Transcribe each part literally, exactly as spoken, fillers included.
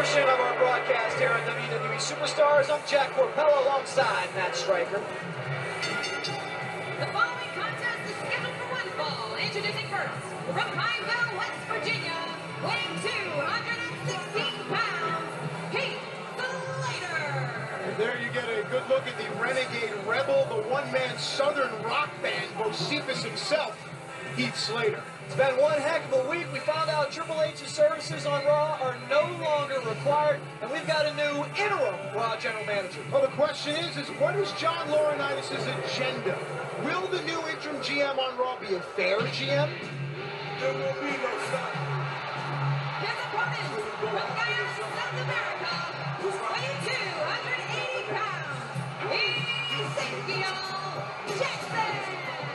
portion of our broadcast here on W W E Superstars. I'm Jack Corpella alongside Matt Stryker. The following contest is scheduled for one fall. Introducing first, from Pineville, West Virginia, weighing two hundred sixteen pounds, Heath Slater. And there you get a good look at the Renegade Rebel, the one-man Southern rock band, Bocephus himself, Heath Slater. It's been one heck of a week. We found out Triple H's services on Raw are no longer required, and we've got a new interim Raw general manager. Well, the question is, is what is John Laurinaitis' agenda? Will the new interim G M on Raw be a fair G M? There will be no stop. His opponent, from Guyana, South America, who's weighing two hundred eighty pounds, Ezekiel Jackson.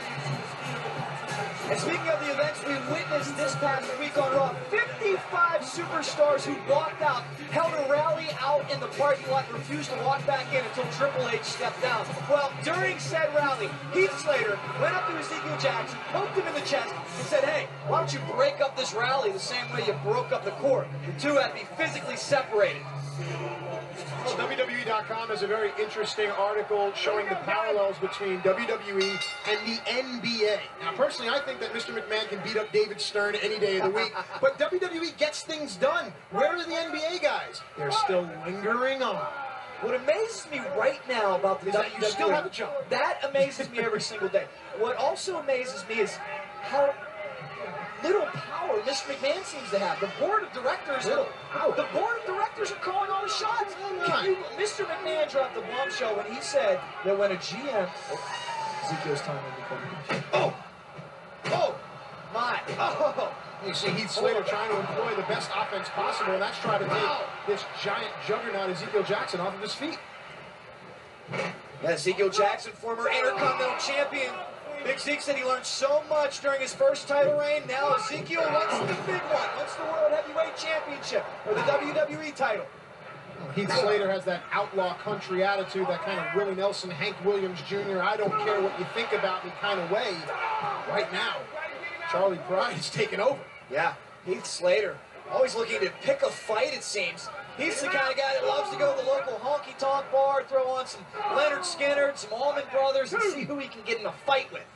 And speaking of the events we witnessed this past week on Raw, fifty-five superstars who walked out, held a rally out in the parking lot, refused to walk back in until Triple H stepped down. Well, during said rally, Heath Slater went up to Ezekiel Jackson, poked him in the chest, and said, hey, why don't you break up this rally the same way you broke up the court? The two had to be physically separated. Well, W W E dot com has a very interesting article showing the parallels between W W E and the N B A. Now, personally, I think that Mister McMahon can beat up David Stern any day of the week, but W W E gets things done. Where are the N B A guys? They're still lingering on. What amazes me right now about the Is that W W E, you still have a job. That amazes me every single day. What also amazes me is how little power Mister McMahon seems to have. The board of directors, Little power. the board of directors are calling all the shots. Can you, Mister McMahon dropped the bombshell when he said that when a G M, oh, Ezekiel's time will be coming. Oh! Oh! My, oh, You see Heath Slater trying to employ the best offense possible, and that's trying to take this giant juggernaut Ezekiel Jackson off of his feet. yeah, Ezekiel Jackson, former Intercontinental Champion. Big Zeke said he learned so much during his first title reign. Now Ezekiel wants the big one. Wants the World Heavyweight Championship or the W W E title. Heath Slater has that outlaw country attitude, that kind of Willie Nelson, Hank Williams Junior I don't care what you think about me kind of way. Right now, Charlie Pride is taking over. Yeah, Heath Slater, always looking to pick a fight, it seems. He's the kind of guy that loves to go to the local honky-tonk bar, throw on some Leonard Skinner, some Allman Brothers, and see who he can get in a fight with.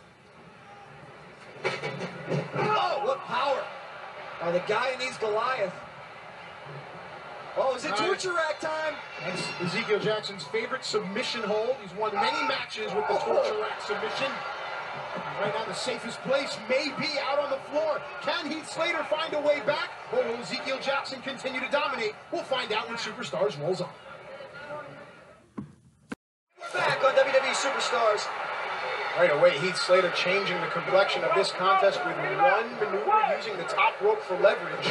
Oh, what power. Oh, the guy needs Goliath. Oh, is it torture rack time? That's Ezekiel Jackson's favorite submission hold. He's won many matches with the torture rack submission. Right now, the safest place may be out on the floor. Can Heath Slater find a way back, or will Ezekiel Jackson continue to dominate? We'll find out when Superstars rolls on. Back on W W E Superstars. Right away, Heath Slater changing the complexion of this contest with one maneuver, using the top rope for leverage.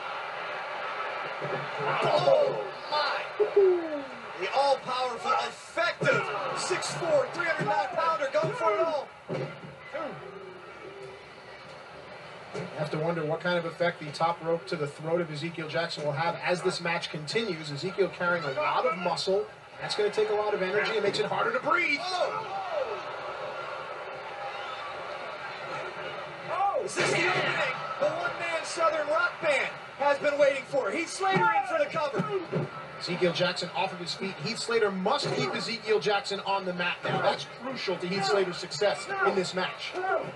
Oh, my. The all-powerful, effective six four, three hundred nine pounder going for it all. You have to wonder what kind of effect the top rope to the throat of Ezekiel Jackson will have as this match continues. Ezekiel carrying a lot of muscle. That's going to take a lot of energy. It makes it harder to breathe. Oh. Oh, is this the opening the one-man Southern rock band has been waiting for? Heath Slater in for the cover. Ezekiel Jackson off of his feet. Heath Slater must keep Ezekiel Jackson on the mat now. That's crucial to Heath Slater's success in this match.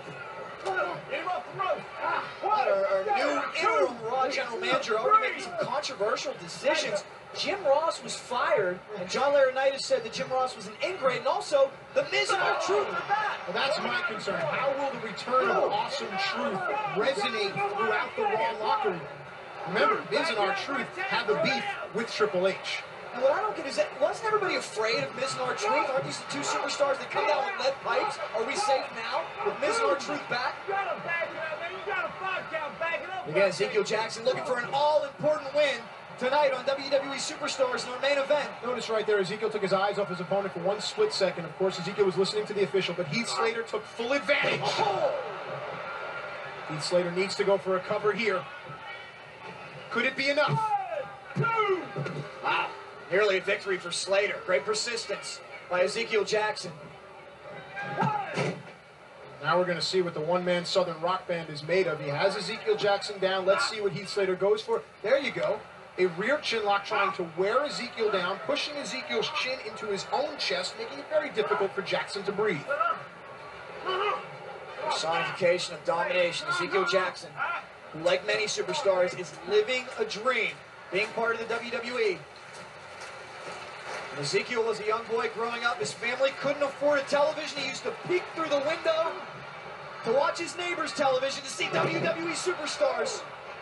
Our, our new interim Raw general manager already making some controversial decisions. Jim Ross was fired, and John Laurinaitis said that Jim Ross was an ingrate, and also the Miz and R-Truth in the back. Well, that's my concern. How will the return of Awesome Truth resonate throughout the Raw locker room? Remember, Miz and R-Truth had the beef with Triple H. And what I don't get is that, wasn't everybody afraid of Miz and R-Truth? Aren't these the two superstars that come down with lead pipes? Are we safe now with Miz and R-Truth back? You gotta back it up, man. You got a five count, back it up. Again, Ezekiel Jackson looking for an all-important win tonight on W W E Superstars in our main event. Notice right there, Ezekiel took his eyes off his opponent for one split second. Of course, Ezekiel was listening to the official, but Heath Slater took full advantage. Oh. Heath Slater needs to go for a cover here. Could it be enough? One, two. Wow, nearly a victory for Slater. Great persistence by Ezekiel Jackson. One. Now we're going to see what the one-man Southern rock band is made of. He has Ezekiel Jackson down. Let's see what Heath Slater goes for. There you go. A rear chin lock trying to wear Ezekiel down, pushing Ezekiel's chin into his own chest, making it very difficult for Jackson to breathe. Personification of domination. Ezekiel Jackson, who like many superstars, is living a dream, being part of the W W E. When Ezekiel was a young boy growing up, his family couldn't afford a television. He used to peek through the window to watch his neighbor's television to see W W E superstars.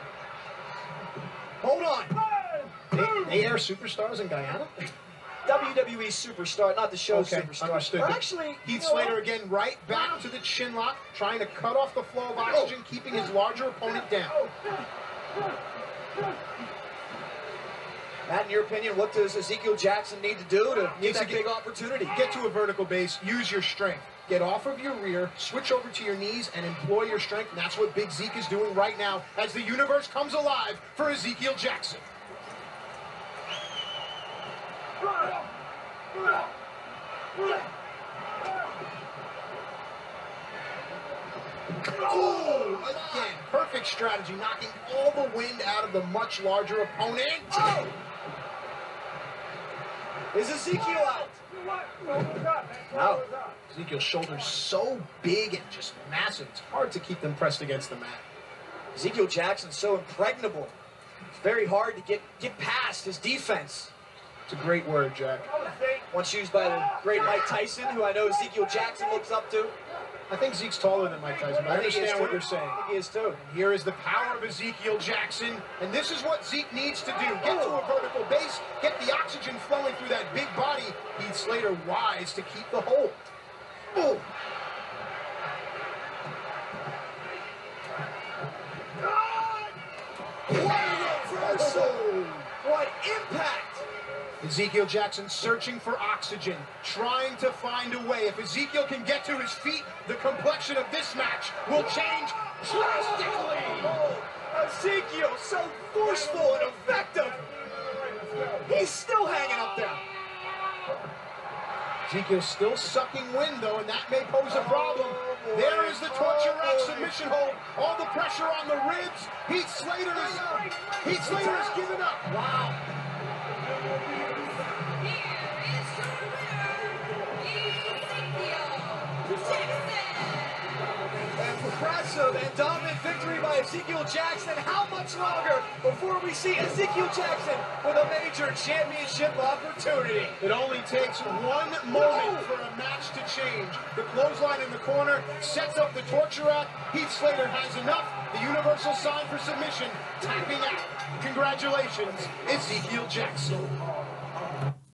Hold on. They, they air Superstars in Guyana? W W E Superstar, not the show Okay, Superstar. understood. Or actually, Heath you know Slater what? again right back to the chin lock, trying to cut off the flow of oxygen, keeping his larger opponent down. Matt, in your opinion, what does Ezekiel Jackson need to do to get Needs that to get- big opportunity? Get to a vertical base, use your strength. Get off of your rear, switch over to your knees, and employ your strength. And that's what Big Zeke is doing right now as the universe comes alive for Ezekiel Jackson. Oh, again, perfect strategy, knocking all the wind out of the much larger opponent. Oh! Is Ezekiel out? Wow. Ezekiel's shoulders so big and just massive, it's hard to keep them pressed against the mat. Ezekiel Jackson's so impregnable. It's very hard to get, get past his defense. It's a great word, Jack. Once used by the great Mike Tyson, who I know Ezekiel Jackson looks up to. I think Zeke's taller than Mike Tyson, but I think he is understand what too. you're saying. I think he is too. Here is the power of Ezekiel Jackson, and this is what Zeke needs to do. Get to a vertical base, get the oxygen flowing through that big body. Heath Slater wise to keep the hold. Boom. What a reversal! What impact! Ezekiel Jackson searching for oxygen, trying to find a way. If Ezekiel can get to his feet, the complexion of this match will change drastically. Oh, Ezekiel, so forceful and effective. He's still hanging up there. Ezekiel's still sucking wind, though, and that may pose a problem. There is the torture rack submission hold. All the pressure on the ribs. Heath Slater is, Heath Slater has given up. Wow. Here is your winner, Ezekiel Jackson. And progressive and dominant victory by Ezekiel Jackson. How much longer before we see Ezekiel Jackson with a major championship opportunity? It only takes one moment for a match to change. The clothesline in the corner sets up the torture rack. Heath Slater has enough. The universal sign for submission, tapping out. Congratulations, Ezekiel Jackson.